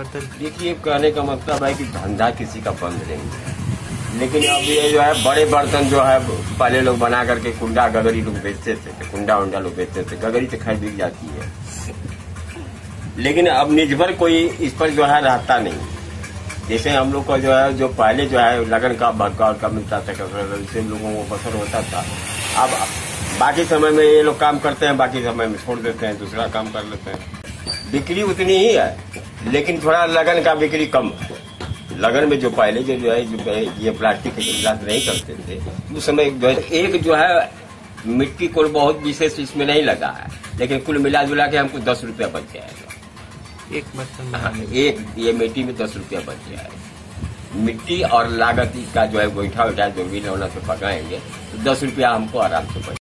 मतलब? देखिए, कहने का मतलब है कि धंधा किसी का बंद नहीं है, लेकिन अब ये जो है बड़े बर्तन जो है पहले लोग बना करके कुंडा गगरी लोग बेचते थे, कुंडा उंडा लोग बेचते थे। गगरी तो खैर बिक जाती है, लेकिन अब निर्भर कोई इस पर जो है रहता नहीं। जैसे हम लोग को जो है, जो पहले जो है लगन का भड़का का मिलता था, इससे लोगों को बसर होता था। अब बाकी समय में ये लोग काम करते हैं, बाकी समय में छोड़ देते हैं, दूसरा काम कर लेते हैं। बिक्री उतनी ही है, लेकिन थोड़ा लगन का बिक्री कम है। लगन में जो पहले जो है ये प्लास्टिक के गिलास नहीं करते थे, उस समय जो है एक जो है मिट्टी को बहुत विशेष इसमें नहीं लगा है, लेकिन कुल मिला जुला के हमको 10 रुपया बच जाएगा एक बर्तन। हाँ, एक ये मिट्टी में 10 रुपया बच जाएगा। मिट्टी और लागत का जो है गोईठा वैठा जो भी होना से पकाएंगे तो 10 रुपया हमको आराम से बच